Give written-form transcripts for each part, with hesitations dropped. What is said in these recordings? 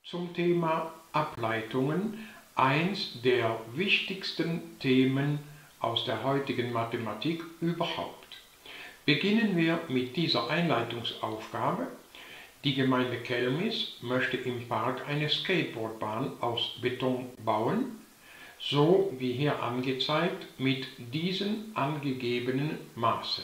Zum Thema Ableitungen, eins der wichtigsten Themen aus der heutigen Mathematik überhaupt. Beginnen wir mit dieser Einleitungsaufgabe. Die Gemeinde Kelmis möchte im Park eine Skateboardbahn aus Beton bauen, so wie hier angezeigt mit diesen angegebenen Maßen.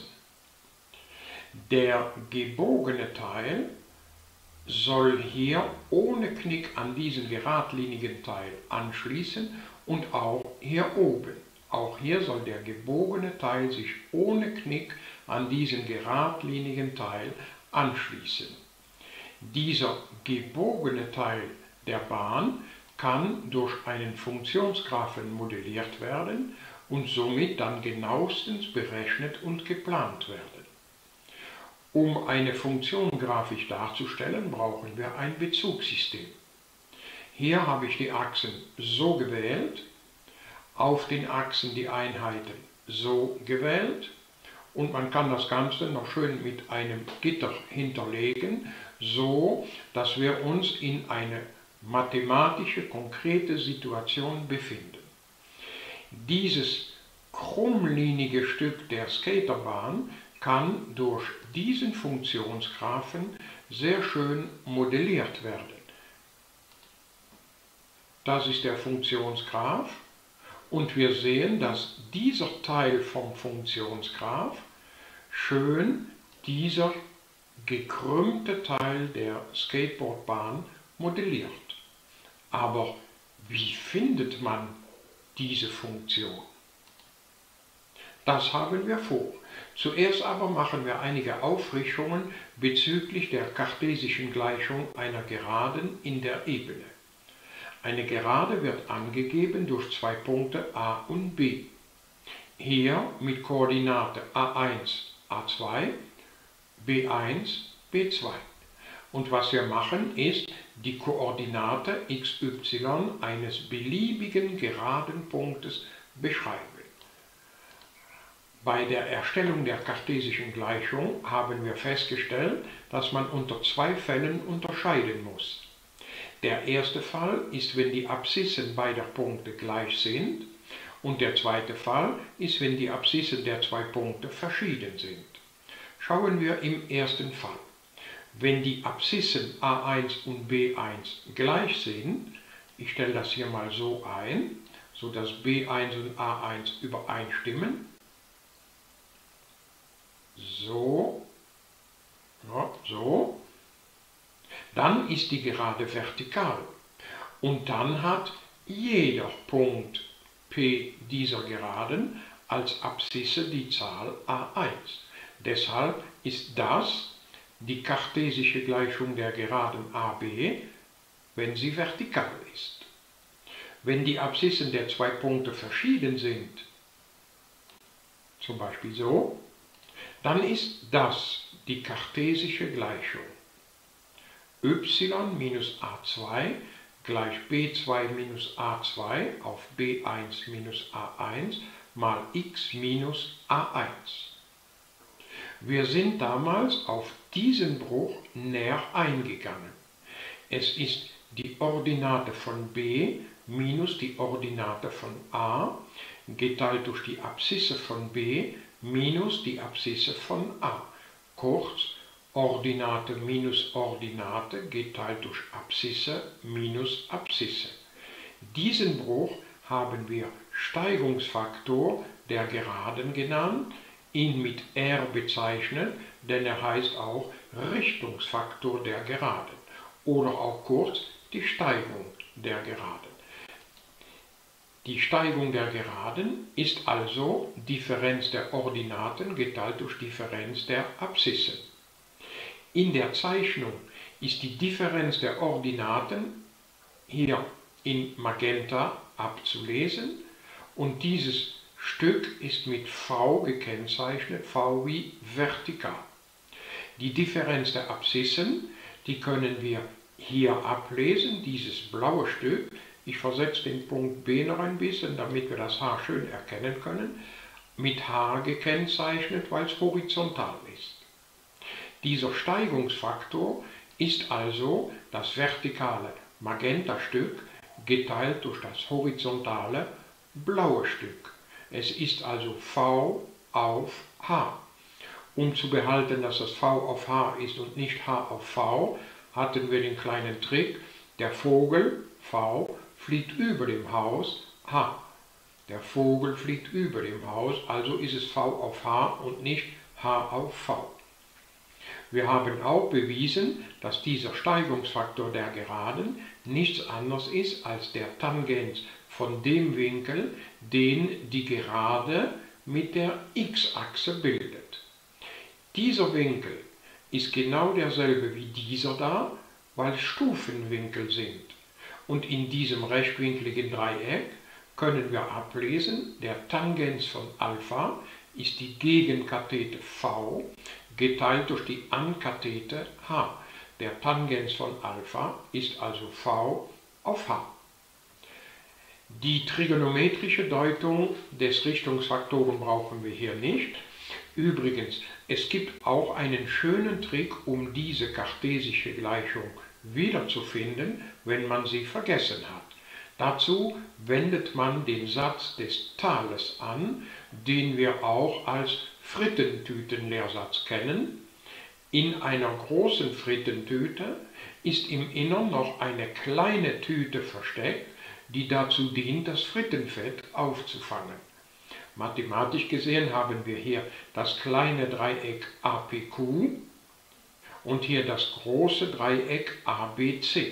Der gebogene Teil soll hier ohne Knick an diesen geradlinigen Teil anschließen und auch hier oben. Auch hier soll der gebogene Teil sich ohne Knick an diesen geradlinigen Teil anschließen. Dieser gebogene Teil der Bahn kann durch einen Funktionsgraphen modelliert werden und somit dann genauestens berechnet und geplant werden. Um eine Funktion grafisch darzustellen, brauchen wir ein Bezugssystem. Hier habe ich die Achsen so gewählt, auf den Achsen die Einheiten so gewählt und man kann das Ganze noch schön mit einem Gitter hinterlegen, so dass wir uns in eine mathematische, konkrete Situation befinden. Dieses krummlinige Stück der Skaterbahn kann durch diesen Funktionsgraphen sehr schön modelliert werden. Das ist der Funktionsgraph und wir sehen, dass dieser Teil vom Funktionsgraph schön dieser gekrümmte Teil der Skateboardbahn modelliert. Aber wie findet man diese Funktion? Das haben wir vor. Zuerst aber machen wir einige Auffrischungen bezüglich der kartesischen Gleichung einer Geraden in der Ebene. Eine Gerade wird angegeben durch zwei Punkte a und b. Hier mit Koordinate a1, a2, b1, b2. Und was wir machen ist, die Koordinate xy eines beliebigen geraden Punktes beschreiben. Bei der Erstellung der kartesischen Gleichung haben wir festgestellt, dass man unter zwei Fällen unterscheiden muss. Der erste Fall ist, wenn die Abszissen beider Punkte gleich sind, und der zweite Fall ist, wenn die Abszissen der zwei Punkte verschieden sind. Schauen wir im ersten Fall. Wenn die Abszissen a1 und b1 gleich sind, ich stelle das hier mal so ein, sodass b1 und a1 übereinstimmen, so, ja, so, dann ist die Gerade vertikal und dann hat jeder Punkt P dieser Geraden als Abszisse die Zahl a1. Deshalb ist das die kartesische Gleichung der Geraden AB, wenn sie vertikal ist. Wenn die Abszissen der zwei Punkte verschieden sind, zum Beispiel so, dann ist das die kartesische Gleichung. y minus a2 gleich b2 minus a2 auf b1 minus a1 mal x minus a1. Wir sind damals auf diesen Bruch näher eingegangen. Es ist die Ordinate von b minus die Ordinate von a geteilt durch die Abszisse von b minus die Abszisse von a. Kurz, Ordinate minus Ordinate geteilt durch Abszisse minus Abszisse. Diesen Bruch haben wir Steigungsfaktor der Geraden genannt, ihn mit R bezeichnet, denn er heißt auch Richtungsfaktor der Geraden oder auch kurz die Steigung der Geraden. Die Steigung der Geraden ist also Differenz der Ordinaten geteilt durch Differenz der Abszissen. In der Zeichnung ist die Differenz der Ordinaten hier in Magenta abzulesen und dieses Stück ist mit V gekennzeichnet, V wie vertikal. Die Differenz der Abszissen, die können wir hier ablesen, dieses blaue Stück. Ich versetze den Punkt B noch ein bisschen, damit wir das H schön erkennen können, mit H gekennzeichnet, weil es horizontal ist. Dieser Steigungsfaktor ist also das vertikale Magentastück geteilt durch das horizontale blaue Stück. Es ist also V auf H. Um zu behalten, dass das V auf H ist und nicht H auf V, hatten wir den kleinen Trick, der Vogel V fliegt über dem Haus H. Der Vogel fliegt über dem Haus, also ist es V auf H und nicht H auf V. Wir haben auch bewiesen, dass dieser Steigungsfaktor der Geraden nichts anderes ist als der Tangens von dem Winkel, den die Gerade mit der x-Achse bildet. Dieser Winkel ist genau derselbe wie dieser da, weil es Stufenwinkel sind. Und in diesem rechtwinkligen Dreieck können wir ablesen, der Tangens von Alpha ist die Gegenkathete V geteilt durch die Ankathete H. Der Tangens von Alpha ist also V auf H. Die trigonometrische Deutung des Richtungsfaktoren brauchen wir hier nicht. Übrigens, es gibt auch einen schönen Trick, um diese kartesische Gleichung wiederzufinden, wenn man sie vergessen hat. Dazu wendet man den Satz des Thales an, den wir auch als Frittentütenlehrsatz kennen. In einer großen Frittentüte ist im Innern noch eine kleine Tüte versteckt, die dazu dient, das Frittenfett aufzufangen. Mathematisch gesehen haben wir hier das kleine Dreieck APQ und hier das große Dreieck ABC.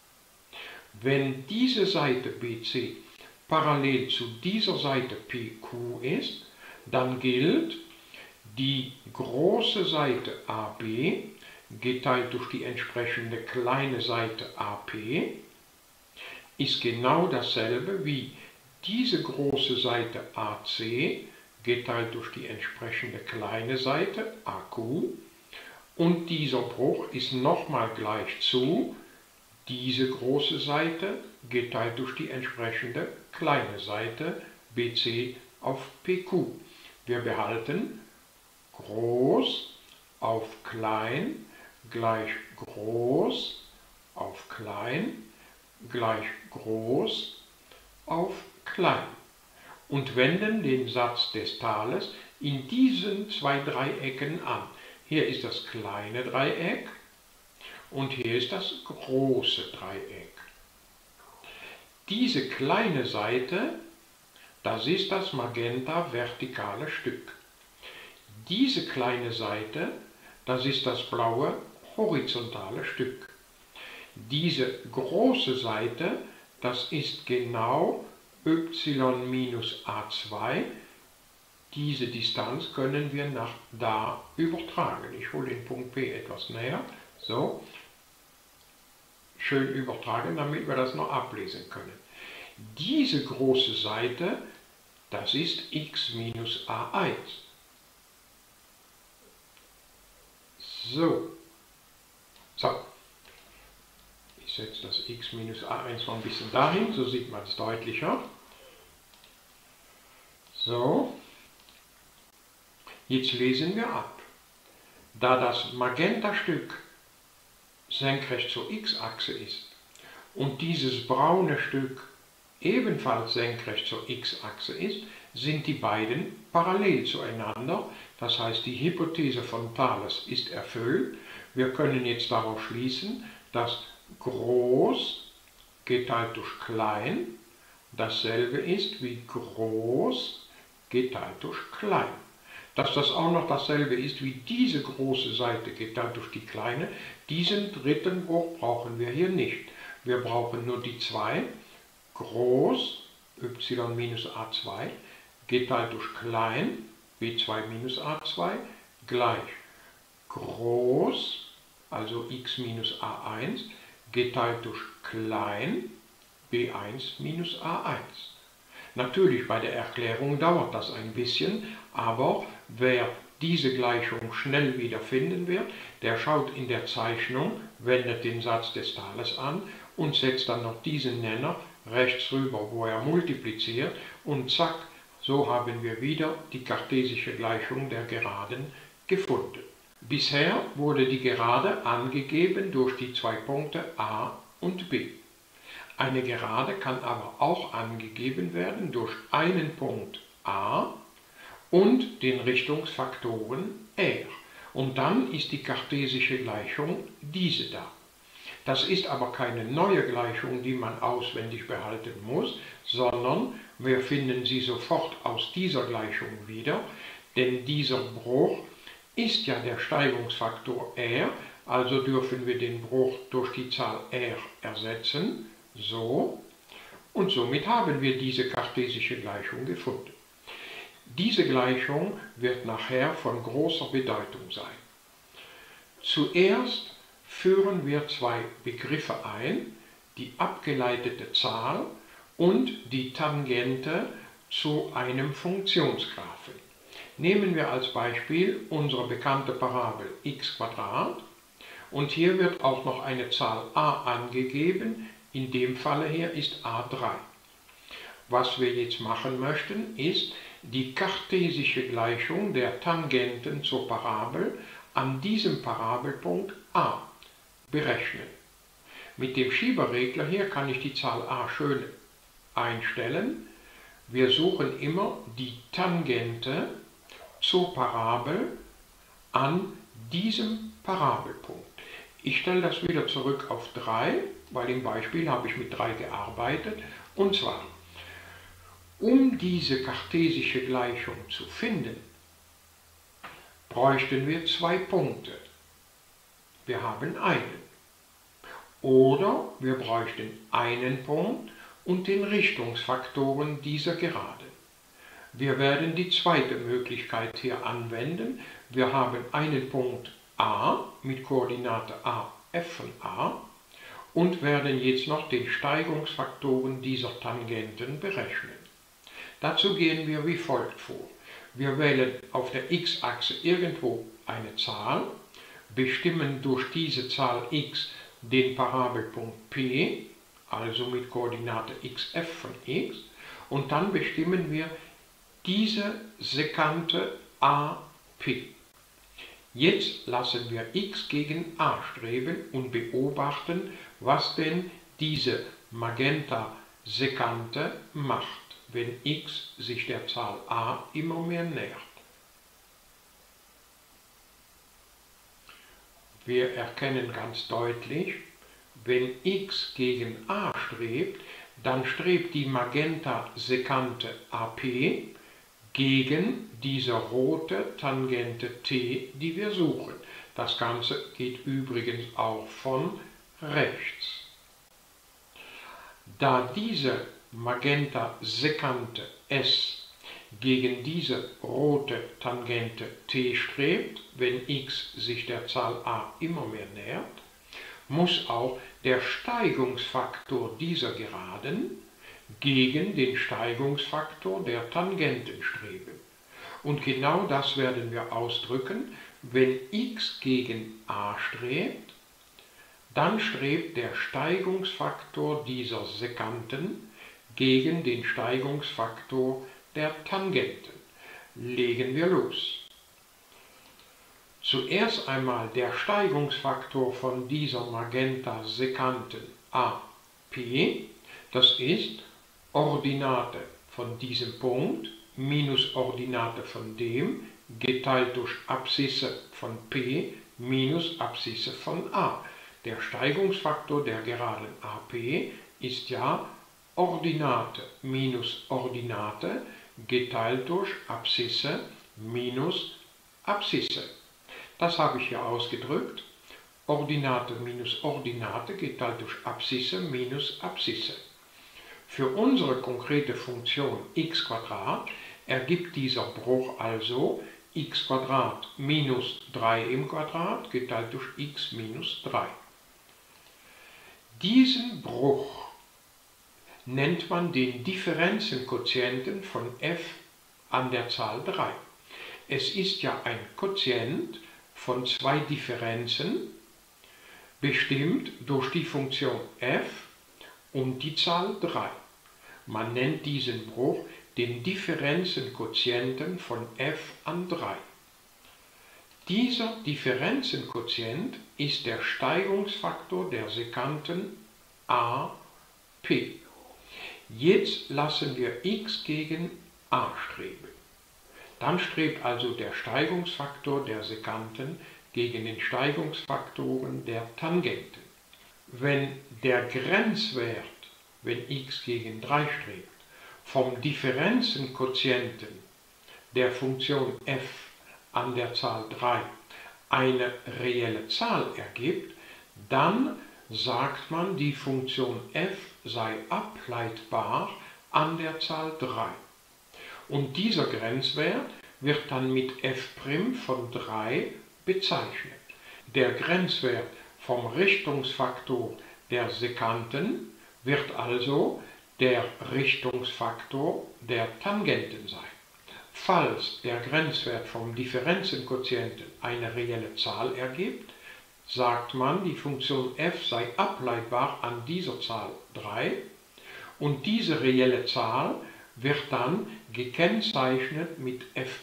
Wenn diese Seite BC parallel zu dieser Seite PQ ist, dann gilt, die große Seite AB geteilt durch die entsprechende kleine Seite AP ist genau dasselbe wie diese große Seite AC geteilt durch die entsprechende kleine Seite AQ und dieser Bruch ist nochmal gleich zu diese große Seite geteilt durch die entsprechende kleine Seite BC auf PQ. Wir behalten groß auf klein gleich groß auf klein gleich groß auf klein und wenden den Satz des Thales in diesen zwei Dreiecken an. Hier ist das kleine Dreieck und hier ist das große Dreieck. Diese kleine Seite, das ist das magenta-vertikale Stück. Diese kleine Seite, das ist das blaue horizontale Stück. Diese große Seite, das ist genau y minus a2. Diese Distanz können wir nach da übertragen. Ich hole den Punkt P etwas näher. So, schön übertragen, damit wir das noch ablesen können. Diese große Seite, das ist x minus a1. So, ich setze das x minus a1 mal ein bisschen dahin, so sieht man es deutlicher. So, jetzt lesen wir ab. Da das Magentastück senkrecht zur x-Achse ist und dieses braune Stück ebenfalls senkrecht zur x-Achse ist, sind die beiden parallel zueinander. Das heißt, die Hypothese von Thales ist erfüllt. Wir können jetzt darauf schließen, dass groß geteilt durch klein dasselbe ist wie groß geteilt durch klein. Dass das auch noch dasselbe ist wie diese große Seite geteilt durch die kleine, diesen dritten Bruch brauchen wir hier nicht. Wir brauchen nur die zwei, groß y minus a2 geteilt durch klein b2 minus a2 gleich groß, also x minus a1 geteilt durch klein b1 minus a1. Natürlich, bei der Erklärung dauert das ein bisschen, aber wer diese Gleichung schnell wieder finden wird, der schaut in der Zeichnung, wendet den Satz des Thales an und setzt dann noch diesen Nenner rechts rüber, wo er multipliziert und zack, so haben wir wieder die kartesische Gleichung der Geraden gefunden. Bisher wurde die Gerade angegeben durch die zwei Punkte A und B. Eine Gerade kann aber auch angegeben werden durch einen Punkt a und den Richtungsfaktoren r. Und dann ist die kartesische Gleichung diese da. Das ist aber keine neue Gleichung, die man auswendig behalten muss, sondern wir finden sie sofort aus dieser Gleichung wieder, denn dieser Bruch ist ja der Steigungsfaktor r, also dürfen wir den Bruch durch die Zahl r ersetzen, so, und somit haben wir diese kartesische Gleichung gefunden. Diese Gleichung wird nachher von großer Bedeutung sein. Zuerst führen wir zwei Begriffe ein, die abgeleitete Zahl und die Tangente zu einem Funktionsgraphen. Nehmen wir als Beispiel unsere bekannte Parabel x² und hier wird auch noch eine Zahl a angegeben, in dem Falle hier ist a3. Was wir jetzt machen möchten, ist die kartesische Gleichung der Tangenten zur Parabel an diesem Parabelpunkt a berechnen. Mit dem Schieberegler hier kann ich die Zahl a schön einstellen. Wir suchen immer die Tangente zur Parabel an diesem Parabelpunkt. Ich stelle das wieder zurück auf 3, weil im Beispiel habe ich mit 3 gearbeitet. Und zwar, um diese kartesische Gleichung zu finden, bräuchten wir zwei Punkte. Wir haben einen. Oder wir bräuchten einen Punkt und den Richtungsfaktoren dieser Geraden. Wir werden die zweite Möglichkeit hier anwenden. Wir haben einen Punkt a mit Koordinate a, f von a und werden jetzt noch den Steigungsfaktoren dieser Tangenten berechnen. Dazu gehen wir wie folgt vor. Wir wählen auf der x-Achse irgendwo eine Zahl, bestimmen durch diese Zahl x den Parabelpunkt P, also mit Koordinate xf von x, und dann bestimmen wir diese Sekante AP. Jetzt lassen wir x gegen a streben und beobachten, was denn diese Magenta-Sekante macht, wenn x sich der Zahl a immer mehr nähert. Wir erkennen ganz deutlich, wenn x gegen a strebt, dann strebt die Magenta-Sekante AP gegen diese rote Tangente t, die wir suchen. Das Ganze geht übrigens auch von rechts. Da diese Magenta-Sekante S gegen diese rote Tangente t strebt, wenn x sich der Zahl a immer mehr nähert, muss auch der Steigungsfaktor dieser Geraden gegen den Steigungsfaktor der Tangenten streben. Und genau das werden wir ausdrücken, wenn x gegen a strebt, dann strebt der Steigungsfaktor dieser Sekanten gegen den Steigungsfaktor der Tangenten. Legen wir los. Zuerst einmal der Steigungsfaktor von dieser Magenta-Sekanten AP, das ist Ordinate von diesem Punkt minus Ordinate von dem, geteilt durch Abszisse von P minus Abszisse von A. Der Steigungsfaktor der Geraden AP ist ja Ordinate minus Ordinate geteilt durch Abszisse minus Abszisse. Das habe ich hier ausgedrückt. Ordinate minus Ordinate geteilt durch Abszisse minus Abszisse. Für unsere konkrete Funktion x² ergibt dieser Bruch also x² minus 3 im Quadrat geteilt durch x minus 3. Diesen Bruch nennt man den Differenzenquotienten von f an der Zahl 3. Es ist ja ein Quotient von zwei Differenzen, bestimmt durch die Funktion f und die Zahl 3. Man nennt diesen Bruch den Differenzenquotienten von f an 3. Dieser Differenzenquotient ist der Steigungsfaktor der Sekanten AP. P. Jetzt lassen wir x gegen a streben. Dann strebt also der Steigungsfaktor der Sekanten gegen den Steigungsfaktoren der Tangenten. Wenn der Grenzwert, wenn x gegen 3 strebt, vom Differenzenquotienten der Funktion f an der Zahl 3 eine reelle Zahl ergibt, dann sagt man, die Funktion f sei ableitbar an der Zahl 3. Und dieser Grenzwert wird dann mit f' von 3 bezeichnet. Der Grenzwert vom Richtungsfaktor der Sekanten wird also der Richtungsfaktor der Tangenten sein. Falls der Grenzwert vom Differenzenquotienten eine reelle Zahl ergibt, sagt man, die Funktion f sei ableitbar an dieser Zahl 3 und diese reelle Zahl wird dann gekennzeichnet mit f'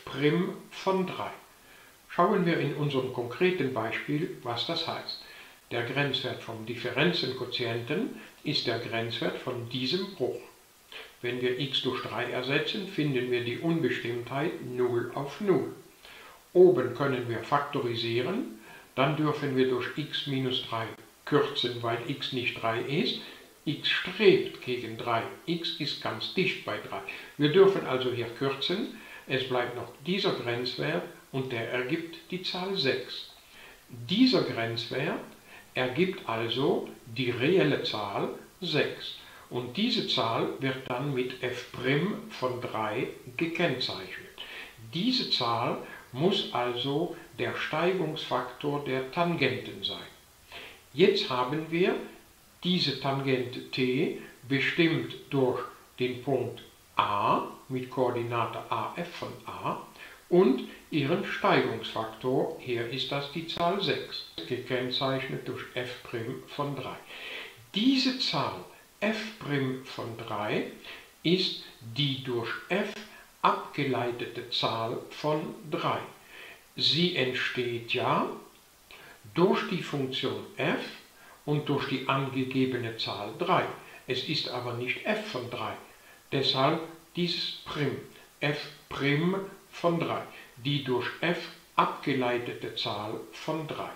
von 3. Schauen wir in unserem konkreten Beispiel, was das heißt. Der Grenzwert vom Differenzenquotienten ist der Grenzwert von diesem Bruch. Wenn wir x durch 3 ersetzen, finden wir die Unbestimmtheit 0 auf 0. Oben können wir faktorisieren, dann dürfen wir durch x minus 3 kürzen, weil x nicht 3 ist. X strebt gegen 3, x ist ganz dicht bei 3. Wir dürfen also hier kürzen, es bleibt noch dieser Grenzwert und der ergibt die Zahl 6. Dieser Grenzwert ergibt also die reelle Zahl 6 und diese Zahl wird dann mit f' von 3 gekennzeichnet. Diese Zahl muss also der Steigungsfaktor der Tangenten sein. Jetzt haben wir diese Tangente t bestimmt durch den Punkt A mit Koordinate AF von A und ihren Steigungsfaktor, hier ist das die Zahl 6, gekennzeichnet durch f' von 3. Diese Zahl f' von 3 ist die durch f abgeleitete Zahl von 3. Sie entsteht ja durch die Funktion f und durch die angegebene Zahl 3. Es ist aber nicht f von 3. Deshalb dieses Prim, f' von 3, die durch f abgeleitete Zahl von 3.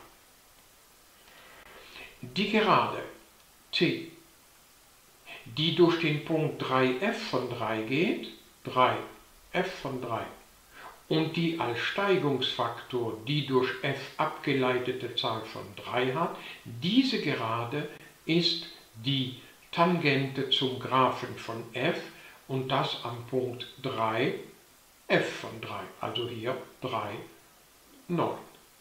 Die Gerade t, die durch den Punkt 3f von 3 geht, 3f von 3, und die als Steigungsfaktor die durch f abgeleitete Zahl von 3 hat, diese Gerade ist die Tangente zum Graphen von f und das am Punkt 3 f von 3, also hier 3, 9.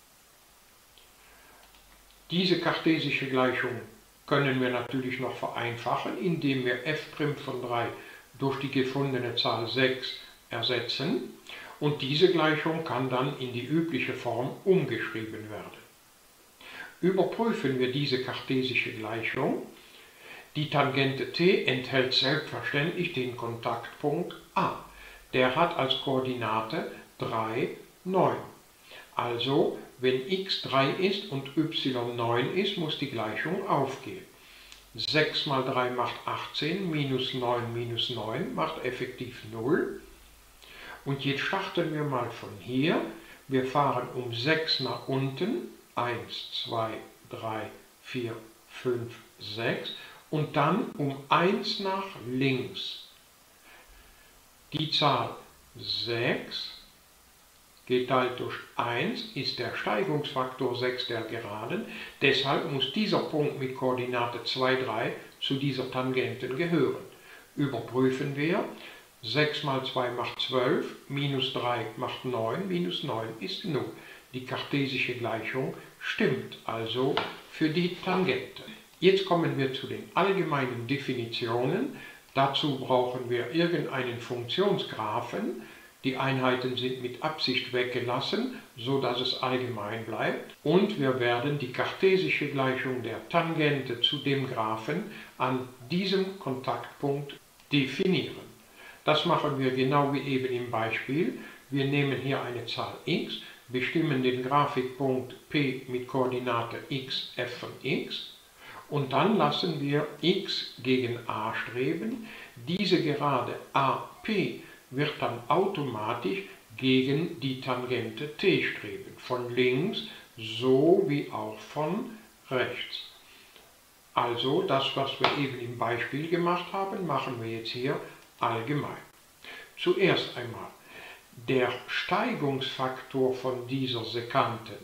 Diese kartesische Gleichung können wir natürlich noch vereinfachen, indem wir f' von 3 durch die gefundene Zahl 6 ersetzen. Und diese Gleichung kann dann in die übliche Form umgeschrieben werden. Überprüfen wir diese kartesische Gleichung. Die Tangente t enthält selbstverständlich den Kontaktpunkt A. Der hat als Koordinate 3, 9. Also, wenn x 3 ist und y 9 ist, muss die Gleichung aufgehen. 6 mal 3 macht 18, minus 9 macht effektiv 0. Und jetzt starten wir mal von hier. Wir fahren um 6 nach unten. 1, 2, 3, 4, 5, 6. Und dann um 1 nach links. Die Zahl 6 geteilt durch 1 ist der Steigungsfaktor 6 der Geraden. Deshalb muss dieser Punkt mit Koordinate 2, 3 zu dieser Tangenten gehören. Überprüfen wir. 6 mal 2 macht 12, minus 3 macht 9, minus 9 ist 0. Die kartesische Gleichung stimmt also für die Tangente. Jetzt kommen wir zu den allgemeinen Definitionen. Dazu brauchen wir irgendeinen Funktionsgraphen. Die Einheiten sind mit Absicht weggelassen, so dass es allgemein bleibt. Und wir werden die kartesische Gleichung der Tangente zu dem Graphen an diesem Kontaktpunkt definieren. Das machen wir genau wie eben im Beispiel. Wir nehmen hier eine Zahl x, bestimmen den Grafikpunkt P mit Koordinate x, f von x Und dann lassen wir x gegen a streben. Diese Gerade AP wird dann automatisch gegen die Tangente t streben, von links sowie auch von rechts. Also das, was wir eben im Beispiel gemacht haben, machen wir jetzt hier allgemein. Zuerst einmal, der Steigungsfaktor von dieser Sekanten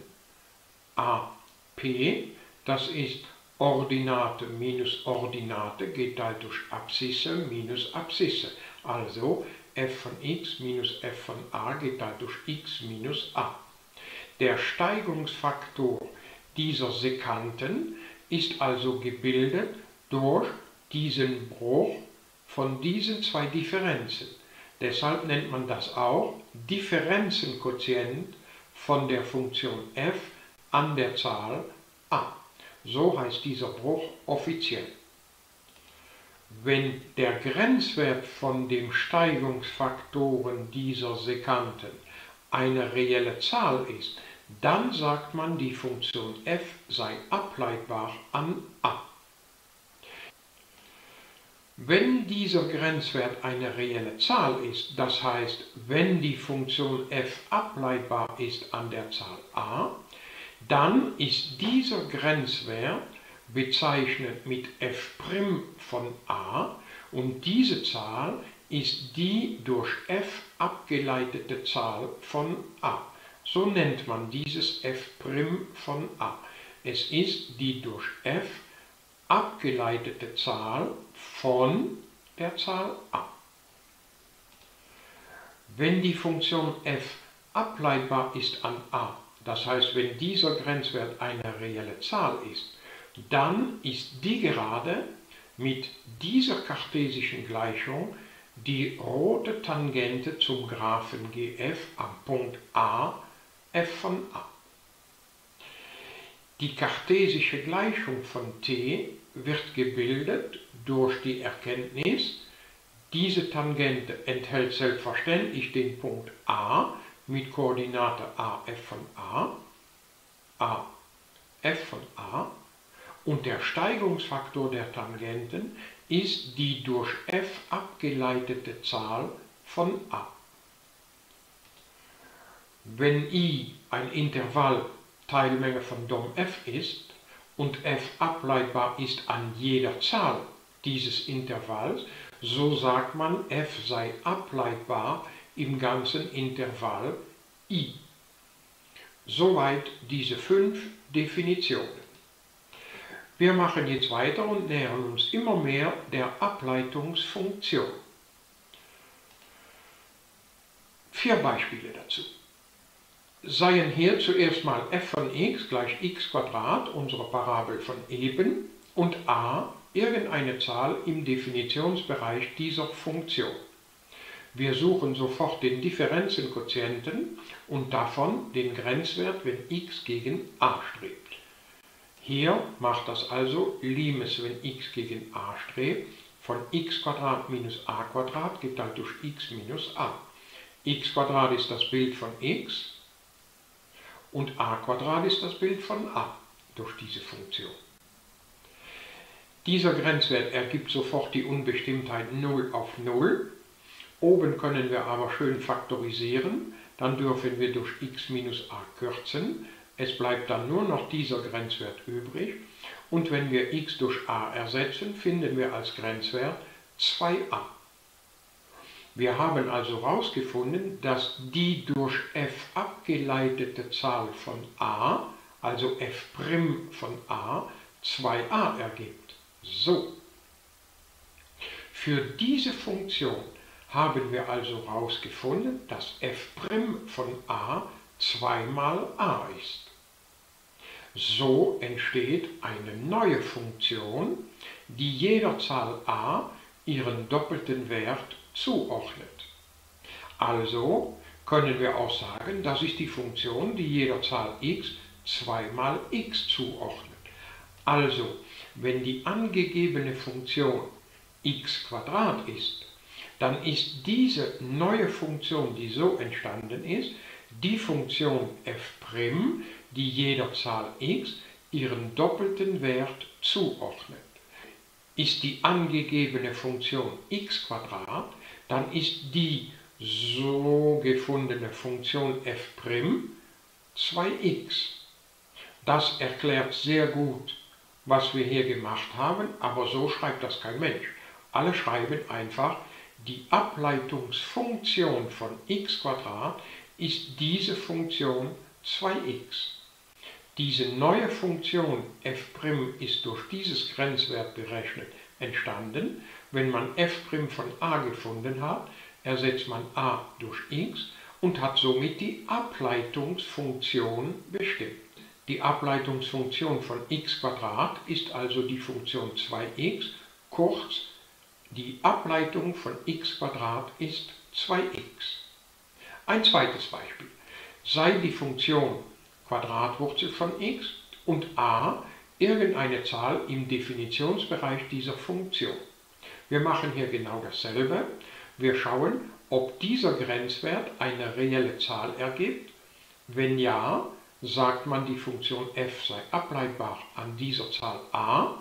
AP, das ist Ordinate minus Ordinate, geteilt durch Abszisse minus Abszisse. Also f von x minus f von a geteilt durch x minus a. Der Steigungsfaktor dieser Sekanten ist also gebildet durch diesen Bruch von diesen zwei Differenzen. Deshalb nennt man das auch Differenzenquotient von der Funktion f an der Zahl a. So heißt dieser Bruch offiziell. Wenn der Grenzwert von dem Steigungsfaktoren dieser Sekanten eine reelle Zahl ist, dann sagt man, die Funktion f sei ableitbar an a. Wenn dieser Grenzwert eine reelle Zahl ist, das heißt, wenn die Funktion f ableitbar ist an der Zahl a, dann ist dieser Grenzwert bezeichnet mit f' von a und diese Zahl ist die durch f abgeleitete Zahl von a. So nennt man dieses f' von a. Es ist die durch f abgeleitete Zahl von der Zahl a. Wenn die Funktion f ableitbar ist an a, das heißt, wenn dieser Grenzwert eine reelle Zahl ist, dann ist die Gerade mit dieser kartesischen Gleichung die rote Tangente zum Graphen GF am Punkt A, f von a. Die kartesische Gleichung von t wird gebildet durch die Erkenntnis, diese Tangente enthält selbstverständlich den Punkt A mit Koordinate a, f von a, f von a, und der Steigungsfaktor der Tangenten ist die durch f abgeleitete Zahl von a. Wenn I ein Intervall Teilmenge von Dom f ist und f ableitbar ist an jeder Zahl dieses Intervalls, so sagt man, f sei ableitbar im ganzen Intervall I. Soweit diese 5 Definitionen. Wir machen jetzt weiter und nähern uns immer mehr der Ableitungsfunktion. 4 Beispiele dazu. Seien hier zuerst mal f von x gleich x², unsere Parabel von eben, und a irgendeine Zahl im Definitionsbereich dieser Funktion. Wir suchen sofort den Differenzenquotienten und davon den Grenzwert, wenn x gegen a strebt. Hier macht das also Limes, wenn x gegen a strebt, von x² minus a² geteilt durch x minus a. x² ist das Bild von x und a² ist das Bild von a durch diese Funktion. Dieser Grenzwert ergibt sofort die Unbestimmtheit 0 auf 0. Oben können wir aber schön faktorisieren, dann dürfen wir durch x minus a kürzen. Es bleibt dann nur noch dieser Grenzwert übrig und wenn wir x durch a ersetzen, finden wir als Grenzwert 2a. Wir haben also herausgefunden, dass die durch f abgeleitete Zahl von a, also f' von a, 2a ergibt. So. Für diese Funktion haben wir also herausgefunden, dass f' von a 2 mal a ist. So entsteht eine neue Funktion, die jeder Zahl a ihren doppelten Wert zuordnet. Also können wir auch sagen, das ist die Funktion, die jeder Zahl x 2 mal x zuordnet. Also, wenn die angegebene Funktion x² ist, dann ist diese neue Funktion, die so entstanden ist, die Funktion f', die jeder Zahl x ihren doppelten Wert zuordnet. Ist die angegebene Funktion x², dann ist die so gefundene Funktion f' 2x. Das erklärt sehr gut, was wir hier gemacht haben, aber so schreibt das kein Mensch. Alle schreiben einfach, die Ableitungsfunktion von x² ist diese Funktion 2x. Diese neue Funktion f' ist durch dieses Grenzwert berechnet entstanden. Wenn man f' von a gefunden hat, ersetzt man a durch x und hat somit die Ableitungsfunktion bestimmt. Die Ableitungsfunktion von x² ist also die Funktion 2x, kurz, die Ableitung von x² ist 2x. Ein zweites Beispiel. Sei die Funktion Quadratwurzel von x und a irgendeine Zahl im Definitionsbereich dieser Funktion. Wir machen hier genau dasselbe. Wir schauen, ob dieser Grenzwert eine reelle Zahl ergibt. Wenn ja, sagt man, die Funktion f sei ableitbar an dieser Zahl a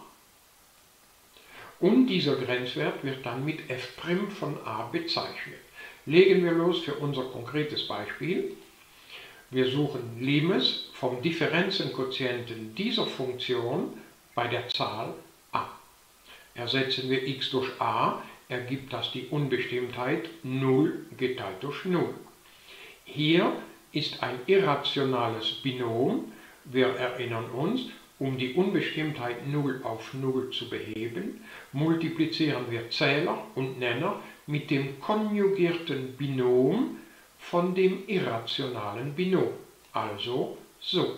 und dieser Grenzwert wird dann mit f' von a bezeichnet. Legen wir los für unser konkretes Beispiel. Wir suchen Limes vom Differenzenquotienten dieser Funktion bei der Zahl a. Ersetzen wir x durch a, ergibt das die Unbestimmtheit 0 geteilt durch 0. Hier ist ein irrationales Binom. Wir erinnern uns, um die Unbestimmtheit 0 auf 0 zu beheben, multiplizieren wir Zähler und Nenner mit dem konjugierten Binom von dem irrationalen Binom, also so.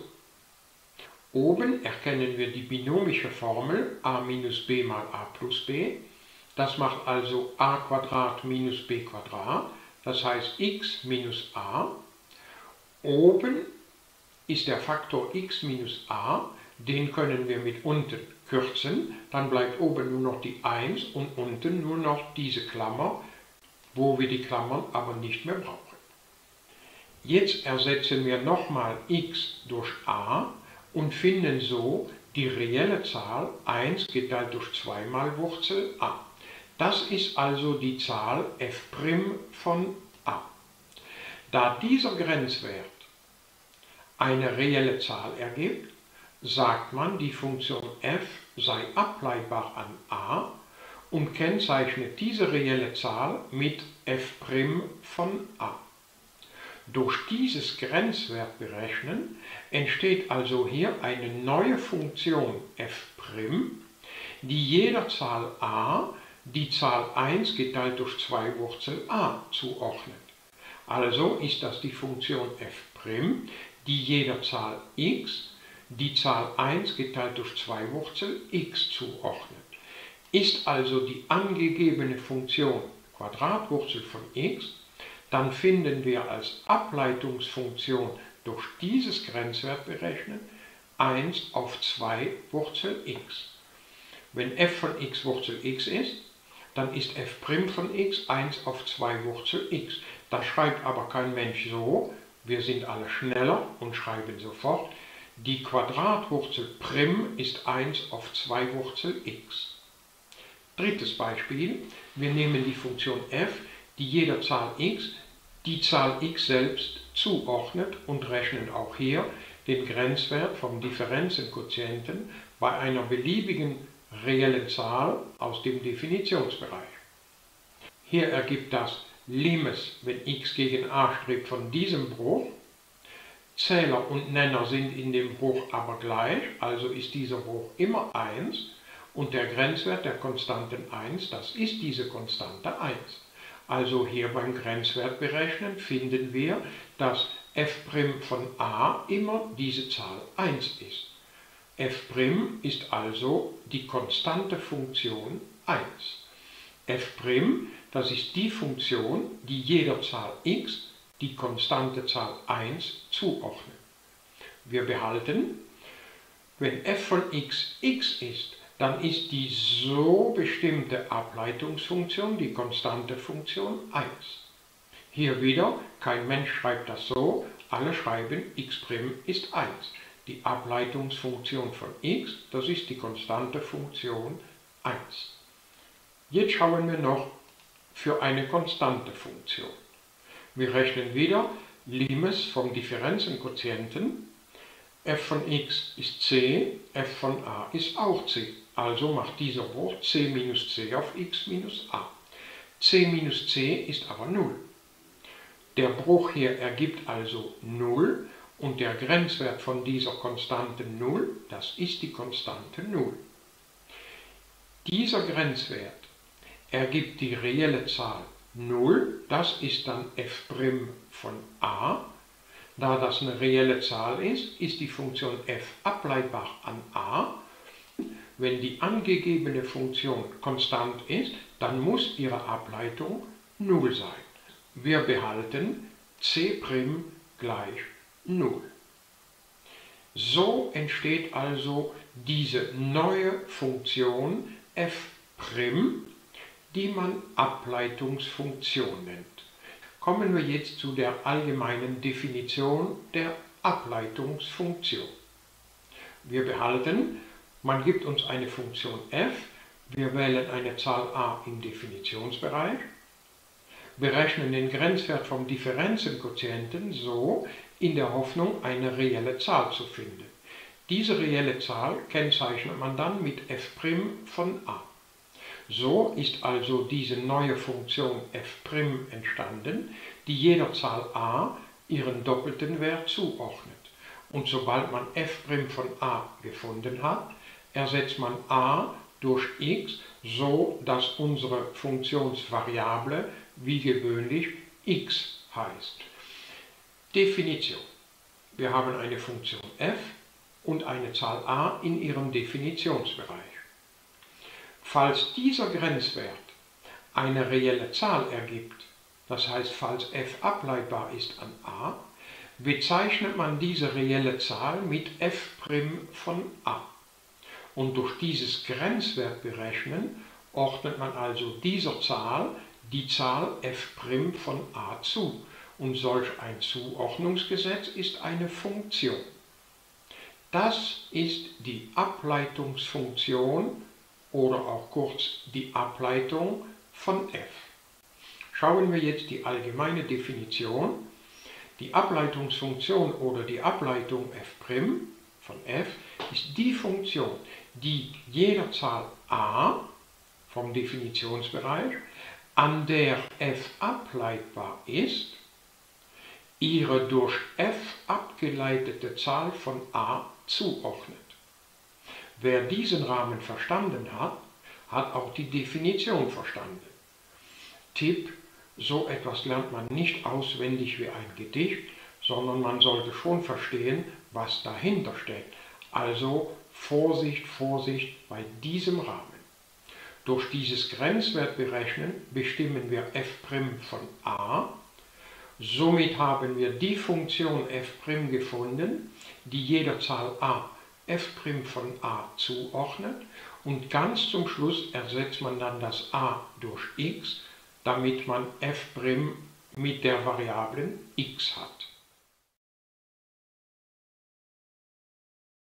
Oben erkennen wir die binomische Formel a minus b mal a plus b. Das macht also a² minus b², das heißt x minus a. Oben ist der Faktor x minus a, den können wir mit unten kürzen, dann bleibt oben nur noch die 1 und unten nur noch diese Klammer, wo wir die Klammern aber nicht mehr brauchen. Jetzt ersetzen wir nochmal x durch a und finden so die reelle Zahl 1 geteilt durch 2 mal Wurzel a. Das ist also die Zahl f' von a. Da dieser Grenzwert eine reelle Zahl ergibt, sagt man, die Funktion f sei ableitbar an a und kennzeichnet diese reelle Zahl mit f' von a. Durch dieses Grenzwertberechnen entsteht also hier eine neue Funktion f', die jeder Zahl a die Zahl 1 geteilt durch 2 Wurzel a zuordnet. Also ist das die Funktion f', die jeder Zahl x die Zahl 1 geteilt durch 2 Wurzel x zuordnet. Ist also die angegebene Funktion Quadratwurzel von x, dann finden wir als Ableitungsfunktion durch dieses Grenzwertberechnen 1 auf 2 Wurzel x. Wenn f von x Wurzel x ist, dann ist f' von x 1 auf 2 Wurzel x. Das schreibt aber kein Mensch so, wir sind alle schneller und schreiben sofort, die Quadratwurzel prim ist 1 auf 2 Wurzel x. Drittes Beispiel, wir nehmen die Funktion f, die jeder Zahl x die Zahl x selbst zuordnet und rechnen auch hier den Grenzwert vom Differenzenquotienten bei einer beliebigen reellen Zahl aus dem Definitionsbereich. Hier ergibt das Limes, wenn x gegen a strebt, von diesem Bruch. Zähler und Nenner sind in dem Bruch aber gleich, also ist dieser Bruch immer 1 und der Grenzwert der Konstanten 1, das ist diese Konstante 1. Also hier beim Grenzwert berechnen finden wir, dass f' von a immer diese Zahl 1 ist. f' ist also die konstante Funktion 1. f', das ist die Funktion, die jeder Zahl x die konstante Zahl 1 zuordnet. Wir behalten, wenn f von x x ist, dann ist die so bestimmte Ableitungsfunktion die konstante Funktion 1. Hier wieder, kein Mensch schreibt das so, alle schreiben x' ist 1. die Ableitungsfunktion von x, das ist die konstante Funktion 1. Jetzt schauen wir noch für eine konstante Funktion. Wir rechnen wieder Limes vom Differenzenquotienten. f von x ist c, f von a ist auch c. Also macht dieser Bruch c minus c auf x minus a. c minus c ist aber 0. Der Bruch hier ergibt also 0 und der Grenzwert von dieser Konstante 0, das ist die Konstante 0. Dieser Grenzwert ergibt die reelle Zahl 0, das ist dann f' von a. Da das eine reelle Zahl ist, ist die Funktion f ableitbar an a. Wenn die angegebene Funktion konstant ist, dann muss ihre Ableitung 0 sein. Wir behalten c' gleich 0. So entsteht also diese neue Funktion f', die man Ableitungsfunktion nennt. Kommen wir jetzt zu der allgemeinen Definition der Ableitungsfunktion. Wir behalten, man gibt uns eine Funktion f, wir wählen eine Zahl a im Definitionsbereich, berechnen den Grenzwert vom Differenzenquotienten so, in der Hoffnung, eine reelle Zahl zu finden. Diese reelle Zahl kennzeichnet man dann mit f' von a. So ist also diese neue Funktion f' entstanden, die jeder Zahl a ihren doppelten Wert zuordnet. Und sobald man f' von a gefunden hat, ersetzt man a durch x, so dass unsere Funktionsvariable wie gewöhnlich x heißt. Definition. Wir haben eine Funktion f und eine Zahl a in ihrem Definitionsbereich. Falls dieser Grenzwert eine reelle Zahl ergibt, das heißt falls f ableitbar ist an a, bezeichnet man diese reelle Zahl mit f' von a. Und durch dieses Grenzwertberechnen ordnet man also dieser Zahl die Zahl f' von a zu. Und solch ein Zuordnungsgesetz ist eine Funktion. Das ist die Ableitungsfunktion oder auch kurz die Ableitung von f. Schauen wir jetzt die allgemeine Definition. Die Ableitungsfunktion oder die Ableitung f' von f ist die Funktion, die jeder Zahl a vom Definitionsbereich, an der f ableitbar ist, ihre durch f abgeleitete Zahl von a zuordnet. Wer diesen Rahmen verstanden hat, hat auch die Definition verstanden. Tipp: So etwas lernt man nicht auswendig wie ein Gedicht, sondern man sollte schon verstehen, was dahinter steckt. Also Vorsicht, Vorsicht bei diesem Rahmen. Durch dieses Grenzwertberechnen bestimmen wir f' von a. Somit haben wir die Funktion f' gefunden, die jeder Zahl a f' von a zuordnet, und ganz zum Schluss ersetzt man dann das a durch x, damit man f' mit der Variablen x hat.